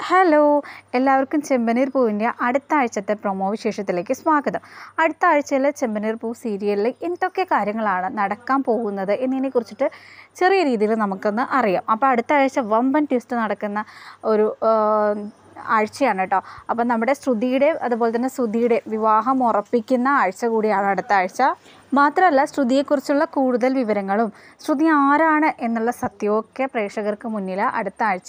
Hello, എല്ലാവർക്കും ചെമ്പനീർ പൂവിൻ്റെ അടുത്ത ആഴ്ചത്തെ പ്രൊമോ വിശേഷത്തിലേക്ക് സ്വാഗതം. അടുത്ത ആഴ്ചയിലെ ചെമ്പനീർ പൂ സീരിയലിൽ എന്തൊക്കെ കാര്യങ്ങളാണ് നടക്കാൻ പോകുന്നത് എന്നതിനെക്കുറിച്ചിട്ട് ചെറിയ രീതിയിൽ നമുക്കൊന്ന് അറിയാം. അപ്പോൾ അടുത്ത ആഴ്ച വമ്പൻ ട്വിസ്റ്റ് നടക്കുന്ന ഒരു ആഴ്ചയാണ് കേട്ടോ. അപ്പം നമ്മുടെ ശ്രുതിയുടെ അതുപോലെ തന്നെ ശ്രുതിയുടെ വിവാഹം ഉറപ്പിക്കുന്ന ആഴ്ച കൂടിയാണ് അടുത്ത ആഴ്ച. മാത്രമല്ല, ശ്രുതിയെക്കുറിച്ചുള്ള കൂടുതൽ വിവരങ്ങളും ശ്രുതി ആരാണ് എന്നുള്ള സത്യമൊക്കെ പ്രേക്ഷകർക്ക് മുന്നിൽ അടുത്ത ആഴ്ച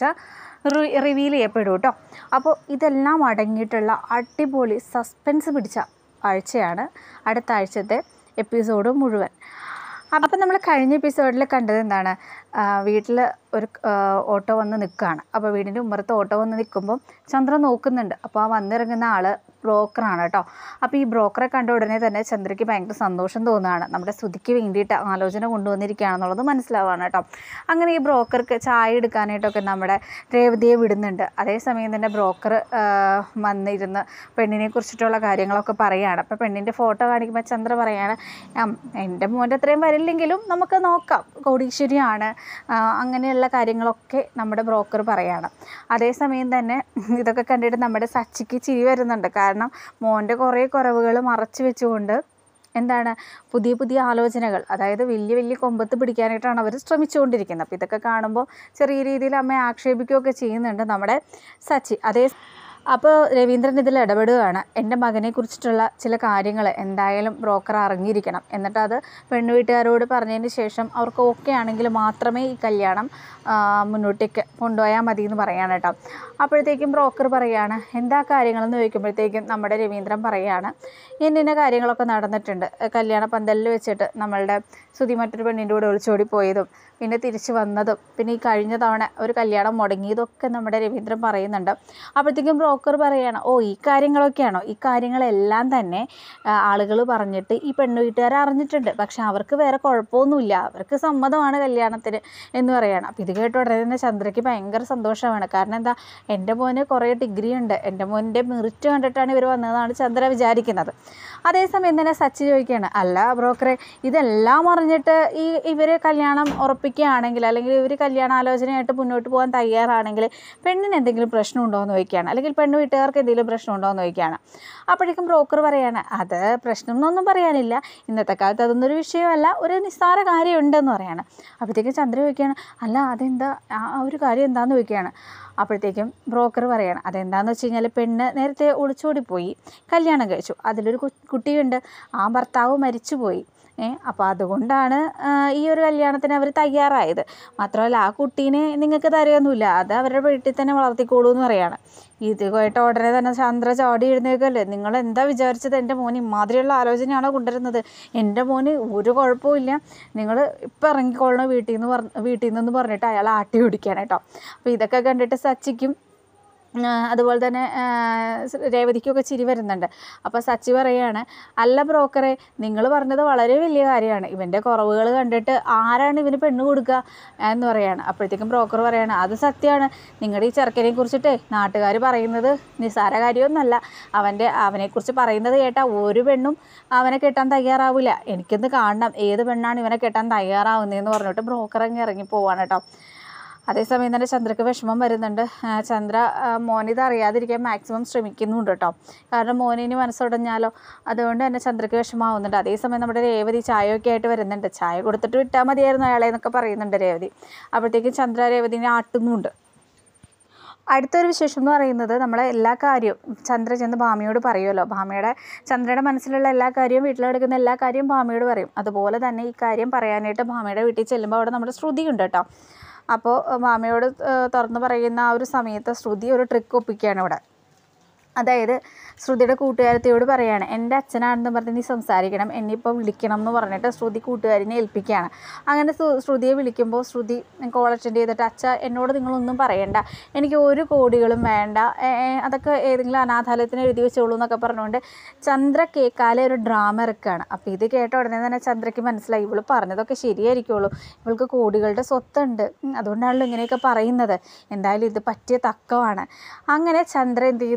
റിവീൽ ചെയ്യപ്പെടും കേട്ടോ. അപ്പോൾ ഇതെല്ലാം അടങ്ങിയിട്ടുള്ള അടിപൊളി സസ്പെൻസ് പിടിച്ച ആഴ്ചയാണ് അടുത്ത ആഴ്ചത്തെ എപ്പിസോഡ് മുഴുവൻ. അപ്പം നമ്മൾ കഴിഞ്ഞ എപ്പിസോഡിൽ കണ്ടത് എന്താണ്, വീട്ടിൽ ഒരു ഓട്ടോ വന്ന് നിൽക്കുകയാണ്. അപ്പോൾ വീടിൻ്റെ ഉമ്മറത്ത് ഓട്ടോ വന്ന് നിൽക്കുമ്പോൾ ചന്ദ്ര നോക്കുന്നുണ്ട്. അപ്പോൾ ആ വന്നിറങ്ങുന്ന ആൾ ബ്രോക്കറാണ് കേട്ടോ. അപ്പോൾ ഈ ബ്രോക്കറെ കണ്ട ഉടനെ തന്നെ ചന്ദ്രയ്ക്ക് ഭയങ്കര സന്തോഷം തോന്നുകയാണ്. നമ്മുടെ ശ്രുതിക്ക് വേണ്ടിയിട്ട് ആലോചന കൊണ്ടുവന്നിരിക്കുകയാണെന്നുള്ളത് മനസ്സിലാവുകയാണ് കേട്ടോ. അങ്ങനെ ഈ ബ്രോക്കർക്ക് ചായ എടുക്കാനായിട്ടൊക്കെ നമ്മുടെ രേവതിയെ വിടുന്നുണ്ട്. അതേസമയം തന്നെ ബ്രോക്കർ വന്നിരുന്ന് പെണ്ണിനെ കുറിച്ചിട്ടുള്ള കാര്യങ്ങളൊക്കെ പറയുകയാണ്. അപ്പോൾ പെണ്ണിൻ്റെ ഫോട്ടോ കാണിക്കുമ്പോൾ ചന്ദ്ര പറയുകയാണ്, എൻ്റെ മോൻ്റെ അത്രയും വരില്ലെങ്കിലും നമുക്ക് നോക്കാം, കോടീശ്വരിയാണ്, അങ്ങനെയുള്ള കാര്യങ്ങളൊക്കെ നമ്മുടെ ബ്രോക്കർ പറയുകയാണ്. അതേസമയം തന്നെ ഇതൊക്കെ കണ്ടിട്ട് നമ്മുടെ സച്ചിക്ക് ചിരി വരുന്നുണ്ട്. കാരണം മോൻ്റെ കുറേ കുറവുകൾ മറച്ചു വെച്ചുകൊണ്ട് എന്താണ് പുതിയ പുതിയ ആലോചനകൾ, അതായത് വലിയ വലിയ കൊമ്പത്ത് പിടിക്കാനായിട്ടാണ് അവർ ശ്രമിച്ചുകൊണ്ടിരിക്കുന്നത്. അപ്പോൾ ഇതൊക്കെ കാണുമ്പോൾ ചെറിയ രീതിയിൽ അമ്മയെ ആക്ഷേപിക്കുകയൊക്കെ ചെയ്യുന്നുണ്ട് നമ്മുടെ സച്ചി. അപ്പോൾ രവീന്ദ്രൻ ഇതിൽ ഇടപെടുകയാണ്. എൻ്റെ മകനെ കുറിച്ചിട്ടുള്ള ചില കാര്യങ്ങൾ എന്തായാലും ബ്രോക്കർ അറിഞ്ഞിരിക്കണം, എന്നിട്ട് അത് പെണ്ണു വീട്ടുകാരോട് പറഞ്ഞതിന് ശേഷം അവർക്ക് ഓക്കെ ആണെങ്കിൽ മാത്രമേ ഈ കല്യാണം മുന്നോട്ടേക്ക് കൊണ്ടുപോയാൽ മതി എന്ന് പറയാണ് കേട്ടോ. അപ്പോഴത്തേക്കും ബ്രോക്കർ പറയുകയാണ്, എന്താ കാര്യങ്ങളെന്ന് ചോദിക്കുമ്പോഴത്തേക്കും നമ്മുടെ രവീന്ദ്രൻ പറയുകയാണ്, ഇന്ന കാര്യങ്ങളൊക്കെ നടന്നിട്ടുണ്ട്. കല്യാണ പന്തലിൽ വെച്ചിട്ട് നമ്മളുടെ ശ്രുതി മറ്റൊരു പെണ്ണിൻ്റെ കൂടെ ഒളിച്ചോടി പോയതും പിന്നെ തിരിച്ചു വന്നതും പിന്നെ ഈ കഴിഞ്ഞ തവണ ഒരു കല്യാണം മുടങ്ങിയതൊക്കെ നമ്മുടെ രവീന്ദ്രൻ പറയുന്നുണ്ട്. അപ്പോഴത്തേക്കും ബ്രോക്കർ പറയുകയാണ്, ഓ ഈ കാര്യങ്ങളൊക്കെയാണോ? ഈ കാര്യങ്ങളെല്ലാം തന്നെ ആളുകൾ പറഞ്ഞിട്ട് ഈ പെണ്ണു വീട്ടുകാർ അറിഞ്ഞിട്ടുണ്ട്, പക്ഷെ അവർക്ക് വേറെ കുഴപ്പമൊന്നുമില്ല, അവർക്ക് സമ്മതമാണ് കല്യാണത്തിന് എന്ന് പറയുകയാണ്. അപ്പോൾ ഇത് കേട്ട ഉടനെ തന്നെ ചന്ദ്രയ്ക്ക് ഭയങ്കര സന്തോഷമാണ്. കാരണം എന്താ, എൻ്റെ മോന് കുറേ ഡിഗ്രി ഉണ്ട്, എൻ്റെ മോൻ്റെ മെറിറ്റ് കണ്ടിട്ടാണ് ഇവർ വന്നതെന്നാണ് ചന്ദ്ര വിചാരിക്കുന്നത്. അതേസമയം തന്നെ സച്ചി ചോദിക്കുകയാണ്, അല്ല ബ്രോക്കറെ, ഇതെല്ലാം അറിഞ്ഞിട്ട് ഇവർ കല്യാണം ഉറപ്പിക്കുകയാണെങ്കിൽ അല്ലെങ്കിൽ ഇവർ കല്യാണാലോചനയായിട്ട് മുന്നോട്ട് പോകാൻ തയ്യാറാണെങ്കിൽ പെണ്ണിന് എന്തെങ്കിലും പ്രശ്നമുണ്ടോ എന്ന് ചോദിക്കുകയാണ്, അല്ലെങ്കിൽ പെണ്ണ് വീട്ടുകാർക്ക് എന്തെങ്കിലും പ്രശ്നമുണ്ടോ എന്ന് ചോദിക്കുകയാണ്. അപ്പോഴേക്കും ബ്രോക്കർ പറയുകയാണ്, അത് പ്രശ്നം എന്നൊന്നും പറയാനില്ല, ഇന്നത്തെ കാലത്ത് അതൊന്നൊരു വിഷയമല്ല, ഒരു നിസ്സാര കാര്യമുണ്ടെന്ന് പറയാണ്. അപ്പോഴത്തേക്കും ചന്ദ്ര ചോദിക്കുകയാണ്, അല്ല അതെന്താ, ആ ഒരു കാര്യം എന്താണെന്ന് ചോദിക്കുകയാണ്. അപ്പോഴത്തേക്കും ബ്രോക്കർ പറയുകയാണ്, അതെന്താണെന്ന് വെച്ച് കഴിഞ്ഞാൽ പെണ്ണ് നേരത്തെ ഒളിച്ചോടിപ്പോയി, കല്യാണം കഴിച്ചു, അതിലൊരു കുട്ടിയുണ്ട്, ആ ഭർത്താവ് മരിച്ചുപോയി. അപ്പോൾ അതുകൊണ്ടാണ് ഈ ഒരു കല്യാണത്തിന് അവർ തയ്യാറായത്. മാത്രമല്ല ആ കുട്ടീനെ നിങ്ങൾക്ക് തരുകയൊന്നുമില്ല, അത് അവരുടെ വീട്ടിൽ തന്നെ വളർത്തിക്കോളൂ എന്ന് പറയുകയാണ്. ഇത് കേട്ട ഉടനെ തന്നെ ചന്ദ്ര ചാടി എഴുന്നേൽക്കല്ലേ, നിങ്ങൾ എന്താ വിചാരിച്ചത്, എൻ്റെ മോന് ഇമാതിരിയുള്ള ആലോചനയാണോ കൊണ്ടുവരുന്നത്? എൻ്റെ മോന് ഒരു കുഴപ്പമില്ല, നിങ്ങൾ ഇപ്പം ഇറങ്ങിക്കൊള്ളണം വീട്ടിൽ നിന്ന് പറഞ്ഞിട്ട് അയാൾ ആട്ടി പിടിക്കുകയാണ് കേട്ടോ. അപ്പോൾ ഇതൊക്കെ കണ്ടിട്ട് സച്ചിക്കും അതുപോലെ തന്നെ രേവതിക്കൊക്കെ ചിരി വരുന്നുണ്ട്. അപ്പോൾ സച്ചി പറയുകയാണ്, അല്ല ബ്രോക്കറെ, നിങ്ങൾ പറഞ്ഞത് വളരെ വലിയ കാര്യമാണ്, ഇവൻ്റെ കുറവുകൾ കണ്ടിട്ട് ആരാണ് ഇവന് പെണ്ണ് കൊടുക്കുക എന്ന് പറയുകയാണ്. അപ്പോഴത്തേക്കും ബ്രോക്കർ പറയുകയാണ്, അത് സത്യമാണ്, നിങ്ങളുടെ ഈ ചെറുക്കനെ കുറിച്ചിട്ട് നാട്ടുകാർ പറയുന്നത് നിസ്സാര കാര്യമൊന്നുമല്ല, അവനെക്കുറിച്ച് പറയുന്നത് കേട്ടാൽ ഒരു പെണ്ണും അവനെ കെട്ടാൻ തയ്യാറാവില്ല, എനിക്കൊന്ന് കാണണം ഏത് പെണ്ണാണ് ഇവനെ കെട്ടാൻ തയ്യാറാവുന്നതെന്ന് പറഞ്ഞിട്ട് ബ്രോക്കർ അങ്ങ് ഇറങ്ങി പോവാണ് കേട്ടോ. അതേസമയം തന്നെ ചന്ദ്രയ്ക്ക് വിഷമം വരുന്നുണ്ട്. ചന്ദ്ര മോനിത് അറിയാതിരിക്കാൻ മാക്സിമം ശ്രമിക്കുന്നുണ്ട് കേട്ടോ. കാരണം മോനിന് മനസ്സുടഞ്ഞാലോ, അതുകൊണ്ട് തന്നെ ചന്ദ്രയ്ക്ക് വിഷമമാവുന്നുണ്ട്. അതേസമയം നമ്മുടെ രേവതി ചായയൊക്കെ ആയിട്ട് വരുന്നുണ്ട്. ചായ കൊടുത്തിട്ട് വിട്ടാൽ മതിയായിരുന്നു അയാളെ എന്നൊക്കെ പറയുന്നുണ്ട് രേവതി. അപ്പോഴത്തേക്കും ചന്ദ്ര രേവതിനെ ആട്ടുന്നുണ്ട്. അടുത്തൊരു വിശേഷം എന്ന് പറയുന്നത്, നമ്മളെ എല്ലാ കാര്യവും ചന്ദ്ര ചെന്ന് ഭാമിയോട് പറയുമല്ലോ, ചന്ദ്രയുടെ മനസ്സിലുള്ള എല്ലാ കാര്യവും വീട്ടിലെടുക്കുന്ന എല്ലാ കാര്യവും ഭാമിയോട് പറയും. അതുപോലെ തന്നെ ഈ കാര്യം പറയാനായിട്ട് ഭാമിയുടെ വീട്ടിൽ ചെല്ലുമ്പോൾ അവിടെ നമ്മുടെ ശ്രുതി ഉണ്ട് കേട്ടോ. അപ്പോൾ ഭാമിയോട് തുറന്ന് പറയുന്ന ആ ഒരു സമയത്ത് ശ്രുതി ഒരു ട്രിക്ക് ഒപ്പിക്കുകയാണ് ഇവിടെ. അതായത് ശ്രുതിയുടെ കൂട്ടുകാരത്തിയോട് പറയുകയാണ്, എൻ്റെ അച്ഛനാണെന്ന് പറഞ്ഞ് നീ സംസാരിക്കണം, എന്നെ ഇപ്പോൾ വിളിക്കണം എന്ന് പറഞ്ഞിട്ട് ശ്രുതി കൂട്ടുകാരിനെ ഏൽപ്പിക്കുകയാണ്. അങ്ങനെ ശ്രുതിയെ വിളിക്കുമ്പോൾ ശ്രുതി കോൾ അറ്റൻഡ് ചെയ്തിട്ട്, അച്ഛ എന്നോട് നിങ്ങളൊന്നും പറയണ്ട, എനിക്ക് ഒരു കോടികളും വേണ്ട, അതൊക്കെ ഏതെങ്കിലും അനാഥാലയത്തിന് എഴുതി വെച്ചോളൂ എന്നൊക്കെ പറഞ്ഞുകൊണ്ട് ചന്ദ്ര കേൾക്കാലെ ഒരു ഡ്രാമ ഇറക്കുകയാണ്. അപ്പോൾ ഇത് കേട്ട ഉടനെ തന്നെ ചന്ദ്രയ്ക്ക് മനസ്സിലായി, ഇവൾ പറഞ്ഞതൊക്കെ ശരിയായിരിക്കുള്ളൂ, ഇവൾക്ക് കോടികളുടെ സ്വത്തുണ്ട്, അതുകൊണ്ടാണല്ലോ ഇങ്ങനെയൊക്കെ പറയുന്നത്, എന്തായാലും ഇത് പറ്റിയ തക്കമാണ്. അങ്ങനെ ചന്ദ്ര എന്ത് ചെയ്യുന്നു വെച്ച് കഴിഞ്ഞാൽ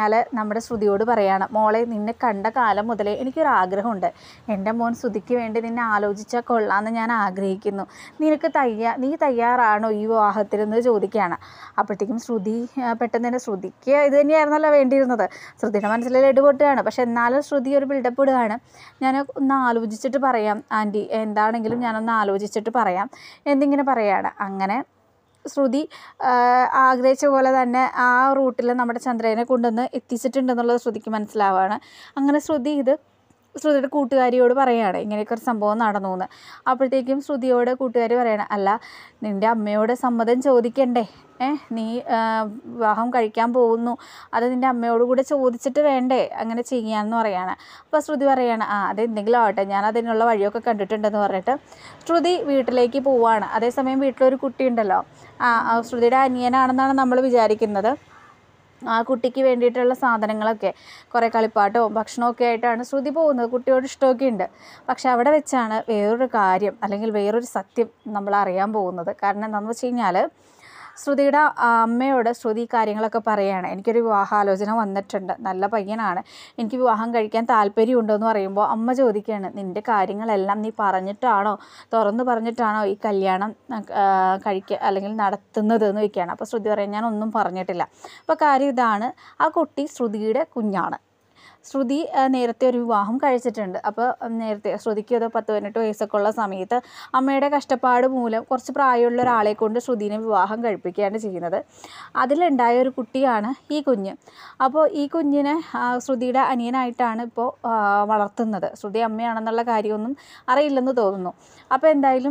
കഴിഞ്ഞാൽ നമ്മുടെ ശ്രുതിയോട് പറയാണ്, മോളെ നിന്നെ കണ്ട കാലം മുതലേ എനിക്കൊരാഗ്രഹമുണ്ട്, എൻ്റെ മോൻ ശ്രുതിക്ക് വേണ്ടി നിന്നെ ആലോചിച്ചാൽ കൊള്ളാമെന്ന് ഞാൻ ആഗ്രഹിക്കുന്നു, നീ തയ്യാറാണോ ഈ വിവാഹത്തിനെന്ന് ചോദിക്കുകയാണ്. അപ്പോഴത്തേക്കും ശ്രുതി പെട്ടെന്ന് തന്നെ, ശ്രുതിക്ക് ഇത് തന്നെയായിരുന്നല്ലോ വേണ്ടിയിരുന്നത്, ശ്രുതിയുടെ മനസ്സിൽ ലഡു പൊട്ടുകയാണ്. പക്ഷെ എന്നാലും ശ്രുതി ഒരു ബിൽഡപ്പ് ഇടുകയാണ്, ഞാൻ ഒന്ന് ആലോചിച്ചിട്ട് പറയാം ആൻറ്റി, എന്താണെങ്കിലും ഞാനൊന്ന് ആലോചിച്ചിട്ട് പറയാം എന്നിങ്ങനെ പറയുകയാണ്. അങ്ങനെ ശ്രുതി ആഗ്രഹിച്ച പോലെ തന്നെ ആ റൂട്ടിൽ നമ്മുടെ ചന്ദ്രനെ കൊണ്ടുവന്ന് എത്തിച്ചിട്ടുണ്ടെന്നുള്ളത് ശ്രുതിക്ക് മനസ്സിലാവുകയാണ്. അങ്ങനെ ശ്രുതിയുടെ കൂട്ടുകാരിയോട് പറയുകയാണ് ഇങ്ങനെയൊക്കെ ഒരു സംഭവം നടന്നു എന്ന്. അപ്പോഴത്തേക്കും ശ്രുതിയോട് കൂട്ടുകാരി പറയണം, അല്ല നിൻ്റെ അമ്മയോട് സമ്മതം ചോദിക്കണ്ടേ, നീ വിവാഹം കഴിക്കാൻ പോകുന്നു, അത് നിൻ്റെ അമ്മയോട് കൂടെ ചോദിച്ചിട്ട് വേണ്ടേ അങ്ങനെ ചെയ്യാമെന്ന് പറയാണ്. അപ്പോൾ ശ്രുതി പറയാണ്, അതെന്തെങ്കിലും ആവട്ടെ, ഞാൻ അതിനുള്ള വഴിയൊക്കെ കണ്ടിട്ടുണ്ടെന്ന് പറഞ്ഞിട്ട് ശ്രുതി വീട്ടിലേക്ക് പോവുകയാണ്. അതേസമയം വീട്ടിലൊരു കുട്ടിയുണ്ടല്ലോ, ശ്രുതിയുടെ അനിയനാണെന്നാണ് നമ്മൾ വിചാരിക്കുന്നത്. ആ കുട്ടിക്ക് വേണ്ടിയിട്ടുള്ള സാധനങ്ങളൊക്കെ, കുറേ കളിപ്പാട്ടവും ഭക്ഷണമൊക്കെ ആയിട്ടാണ് ശ്രുതി പോകുന്നത്. കുട്ടിയോട് ഇഷ്ടമൊക്കെ ഉണ്ട്. പക്ഷെ അവിടെ വെച്ചാണ് വേറൊരു കാര്യം അല്ലെങ്കിൽ വേറൊരു സത്യം നമ്മൾ അറിയാൻ പോകുന്നത്. കാരണം എന്താണെന്ന് വെച്ച് കഴിഞ്ഞാൽ ശ്രുതിയുടെ അമ്മയോട് ശ്രുതി കാര്യങ്ങളൊക്കെ പറയുകയാണ്, എനിക്കൊരു വിവാഹാലോചന വന്നിട്ടുണ്ട്, നല്ല പയ്യനാണ്, എനിക്ക് വിവാഹം കഴിക്കാൻ താല്പര്യമുണ്ടോ എന്ന് പറയുമ്പോൾ അമ്മ ചോദിക്കുകയാണ്, നിൻ്റെ കാര്യങ്ങളെല്ലാം നീ പറഞ്ഞിട്ടാണോ, തുറന്ന് പറഞ്ഞിട്ടാണോ ഈ കല്യാണം കഴിക്കുക അല്ലെങ്കിൽ നടത്തുന്നത് എന്ന് ചോദിക്കുകയാണ്. അപ്പോൾ ശ്രുതി പറയും, ഞാനൊന്നും പറഞ്ഞിട്ടില്ല. അപ്പോൾ കാര്യം ഇതാണ്, ആ കുട്ടി ശ്രുതിയുടെ കുഞ്ഞാണ്. ശ്രുതി നേരത്തെ ഒരു വിവാഹം കഴിച്ചിട്ടുണ്ട്. അപ്പോൾ നേരത്തെ ശ്രുതിക്ക് അത് 10-18 വയസ്സൊക്കെ ഉള്ള സമയത്ത് അമ്മയുടെ കഷ്ടപ്പാട് മൂലം കുറച്ച് പ്രായമുള്ള ഒരാളെ കൊണ്ട് ശ്രുതിനെ വിവാഹം കഴിപ്പിക്കുകയാണ് ചെയ്യുന്നത്. അതിലുണ്ടായ ഒരു കുട്ടിയാണ് ഈ കുഞ്ഞ്. അപ്പോൾ ഈ കുഞ്ഞിനെ ശ്രുതിയുടെ അനിയനായിട്ടാണ് ഇപ്പോൾ വളർത്തുന്നത്. ശ്രുതി അമ്മയാണെന്നുള്ള കാര്യമൊന്നും അറിയില്ലെന്ന് തോന്നുന്നു. അപ്പോൾ എന്തായാലും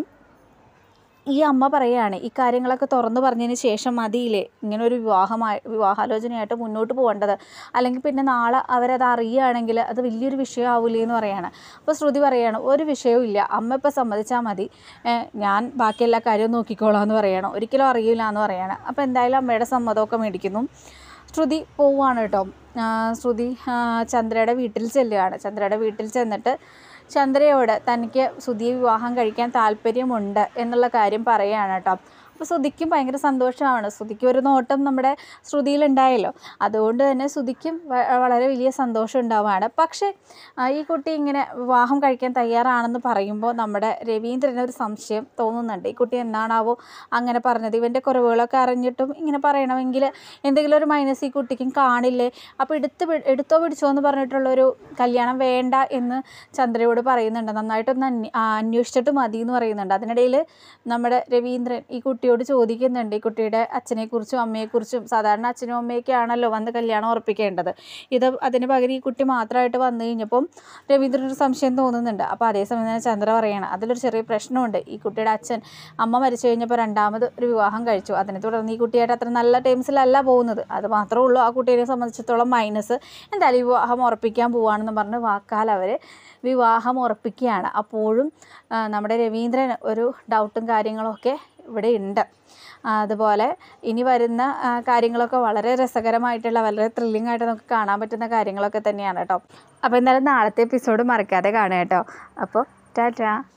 ഈ അമ്മ പറയുകയാണ്, ഈ കാര്യങ്ങളൊക്കെ തുറന്നു പറഞ്ഞതിന് ശേഷം മതിയില്ലേ ഇങ്ങനൊരു വിവാഹാലോചനയായിട്ട് മുന്നോട്ട് പോകേണ്ടത്, അല്ലെങ്കിൽ പിന്നെ നാളെ അവരത് അറിയുകയാണെങ്കിൽ അത് വലിയൊരു വിഷയമാവില്ലേ എന്ന് പറയുകയാണ്. അപ്പോൾ ശ്രുതി പറയുകയാണ്, ഒരു വിഷയവും ഇല്ല, അമ്മ ഇപ്പോൾ സമ്മതിച്ചാൽ മതി, ഞാൻ ബാക്കി എല്ലാ കാര്യവും നോക്കിക്കോളാം എന്ന് പറയണം, ഒരിക്കലും അറിയില്ല എന്ന് പറയാണ്. അപ്പോൾ എന്തായാലും അമ്മയുടെ സമ്മതമൊക്കെ മേടിക്കുന്നു. ശ്രുതി പോവുകയാണ് കേട്ടോ. ശ്രുതി ചന്ദ്രയുടെ വീട്ടിൽ ചെല്ലുകയാണ്. ചന്ദ്രയുടെ വീട്ടിൽ ചെന്നിട്ട് ചന്ദ്രയോട് തനിക്ക് ശ്രുതിയെ വിവാഹം കഴിക്കാൻ താല്പര്യമുണ്ട് എന്നുള്ള കാര്യം പറയുകയാണ് കേട്ടോ. അപ്പോൾ ശ്രുതിക്കും ഭയങ്കര സന്തോഷമാണ്. ശ്രുതിക്ക് ഒരു നോട്ടം നമ്മുടെ ശ്രുതിയിലുണ്ടായല്ലോ, അതുകൊണ്ട് തന്നെ ശ്രുതിക്കും വളരെ വലിയ സന്തോഷം ഉണ്ടാവുകയാണ്. പക്ഷേ ഈ കുട്ടി ഇങ്ങനെ വിവാഹം കഴിക്കാൻ തയ്യാറാണെന്ന് പറയുമ്പോൾ നമ്മുടെ രവീന്ദ്രന് ഒരു സംശയം തോന്നുന്നുണ്ട്. ഈ കുട്ടി എന്നാണാവോ അങ്ങനെ പറഞ്ഞത്, ഇവൻ്റെ കുറവുകളൊക്കെ അറിഞ്ഞിട്ടും ഇങ്ങനെ പറയണമെങ്കിൽ എന്തെങ്കിലും ഒരു മൈനസ് ഈ കുട്ടിക്കും കാണില്ലേ, അപ്പോൾ എടുത്തോ പിടിച്ചോ എന്ന് പറഞ്ഞിട്ടുള്ളൊരു കല്യാണം വേണ്ട എന്ന് ചന്ദ്രയോട് പറയുന്നുണ്ട്. നന്നായിട്ടൊന്ന് അന്വേഷിച്ചിട്ട് മതി എന്ന് പറയുന്നുണ്ട്. അതിനിടയിൽ നമ്മുടെ രവീന്ദ്രൻ ഈ കുട്ടിയോട് ചോദിക്കുന്നുണ്ട്, ഈ കുട്ടിയുടെ അച്ഛനെക്കുറിച്ചും അമ്മയെക്കുറിച്ചും. സാധാരണ അച്ഛനും അമ്മയൊക്കെ ആണല്ലോ വന്ന് കല്യാണം ഉറപ്പിക്കേണ്ടത്, അതിന് പകരം ഈ കുട്ടി മാത്രമായിട്ട് വന്നു കഴിഞ്ഞപ്പം രവീന്ദ്രനൊരു സംശയം തോന്നുന്നുണ്ട്. അപ്പോൾ അതേസമയം തന്നെ ചന്ദ്ര പറയണം, അതിലൊരു ചെറിയ പ്രശ്നമുണ്ട്, ഈ കുട്ടിയുടെ അമ്മ മരിച്ചു കഴിഞ്ഞപ്പോൾ രണ്ടാമത് ഒരു വിവാഹം കഴിച്ചു, അതിനെ തുടർന്ന് ഈ കുട്ടിയായിട്ട് അത്ര നല്ല ടേംസിലല്ല പോകുന്നത്, അത് മാത്രമേ ഉള്ളൂ ആ കുട്ടീനെ സംബന്ധിച്ചിടത്തോളം മൈനസ്. എന്തായാലും വിവാഹം ഉറപ്പിക്കാൻ പോവുകയാണെന്ന് പറഞ്ഞ് വാക്കാൽ അവർ വിവാഹം ഉറപ്പിക്കുകയാണ്. അപ്പോഴും നമ്മുടെ രവീന്ദ്രൻ ഒരു ഡൗട്ടും കാര്യങ്ങളൊക്കെ ഇവിടെ ഉണ്ട്. അതുപോലെ ഇനി വരുന്ന കാര്യങ്ങളൊക്കെ വളരെ രസകരമായിട്ടുള്ള, വളരെ ത്രില്ലിംഗ് ആയിട്ട് നമുക്ക് കാണാൻ പറ്റുന്ന കാര്യങ്ങളൊക്കെ തന്നെയാണ് കേട്ടോ. അപ്പോൾ എന്തായാലും നാളത്തെ എപ്പിസോഡ് മറക്കാതെ കാണുക കേട്ടോ. അപ്പോൾ ടാറ്റാ.